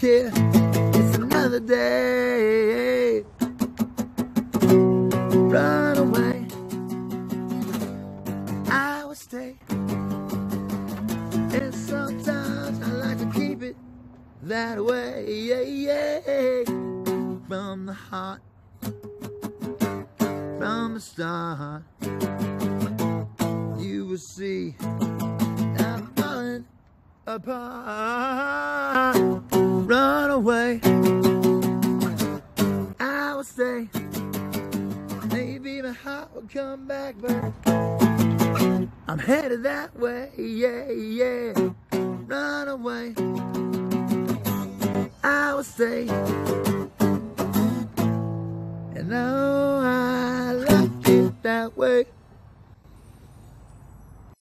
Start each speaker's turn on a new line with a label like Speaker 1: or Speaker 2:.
Speaker 1: care. It's another day. Run away, I will stay. And sometimes I like to keep it that way, yeah, yeah. From the heart, from the start, you will see I'm falling apart. Run away, I will stay. Maybe my heart will come back, but I'm headed that way, yeah, yeah. Run away, I will stay. And now I love it that way.